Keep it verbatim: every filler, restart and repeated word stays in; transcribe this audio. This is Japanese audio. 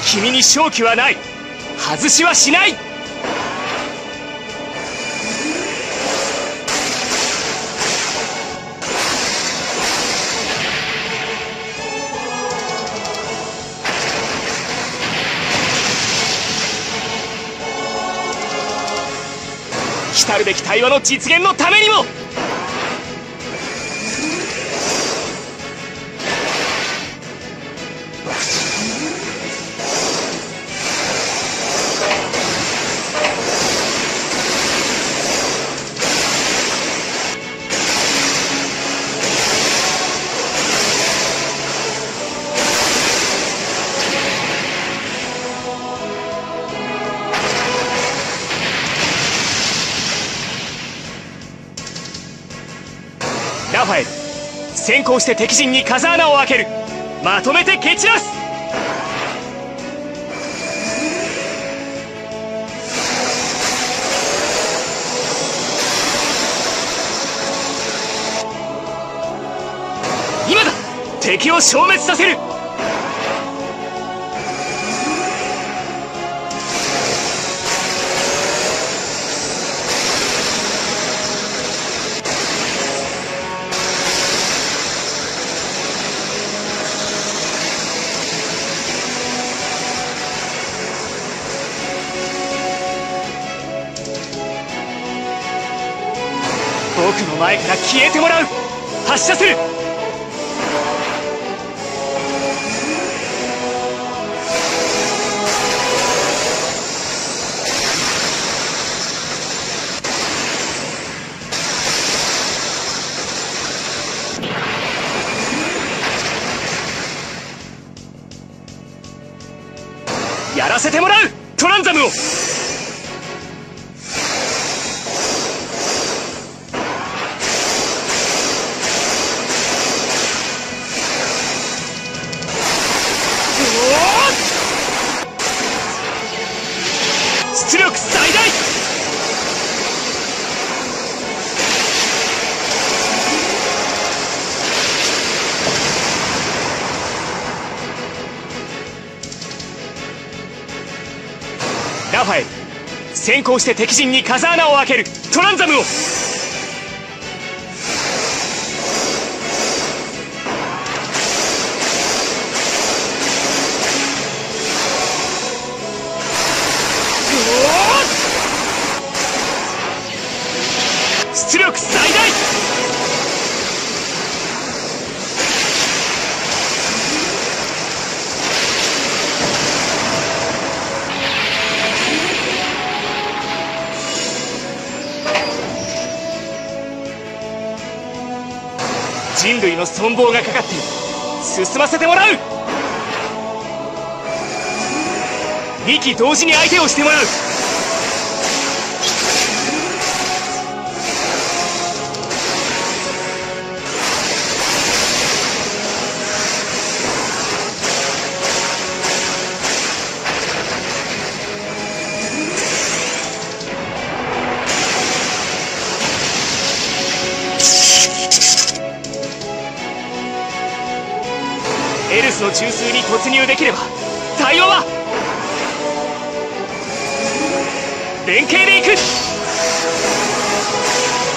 君に勝機はない。外しはしない。来るべき対話の実現のためにも。ラファエル、先行して敵陣に風穴を開ける。まとめて蹴散らす。今だ。敵を消滅させる。僕の前から消えてもらう。発射する。やらせてもらう。トランザムを。出力最大。ラファエル、先行して敵陣に風穴を開ける。トランザムを。出力最大。人類の存亡がかかっている。進ませてもらう。に機同時に相手をしてもらう。エルスの中枢に突入できれば対話は連携でいく。